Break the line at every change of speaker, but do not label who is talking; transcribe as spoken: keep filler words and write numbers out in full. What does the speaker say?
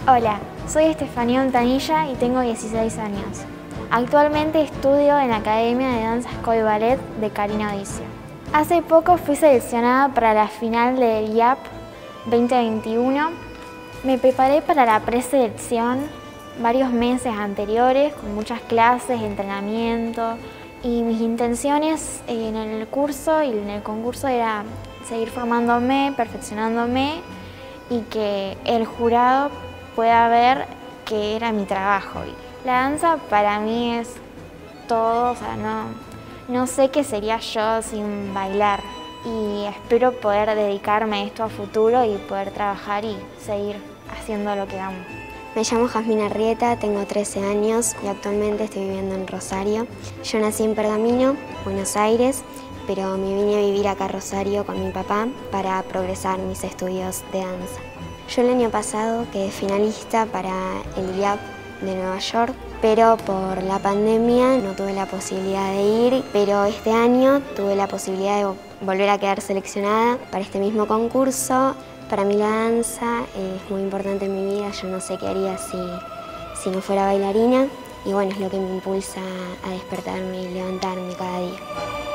Hola, soy Estefanía Ontanilla y tengo dieciséis años. Actualmente estudio en la Academia de Danza Escola y Ballet de Karina Odicio. Hace poco fui seleccionada para la final del I A P veinte veintiuno. Me preparé para la preselección varios meses anteriores con muchas clases, entrenamiento, y mis intenciones en el curso y en el concurso era seguir formándome, perfeccionándome y que el jurado pueda ver que era mi trabajo. La danza para mí es todo, o sea, no, no sé qué sería yo sin bailar y espero poder dedicarme a esto a futuro y poder trabajar y seguir haciendo lo que amo.
Me llamo Jasmina Arrieta, tengo trece años y actualmente estoy viviendo en Rosario. Yo nací en Pergamino, Buenos Aires, pero me vine a vivir acá a Rosario con mi papá para progresar mis estudios de danza. Yo el año pasado quedé finalista para el I A P de Nueva York, pero por la pandemia no tuve la posibilidad de ir, pero este año tuve la posibilidad de volver a quedar seleccionada para este mismo concurso. Para mí la danza es muy importante en mi vida, yo no sé qué haría si, si no fuera bailarina y bueno, es lo que me impulsa a despertarme y levantarme cada día.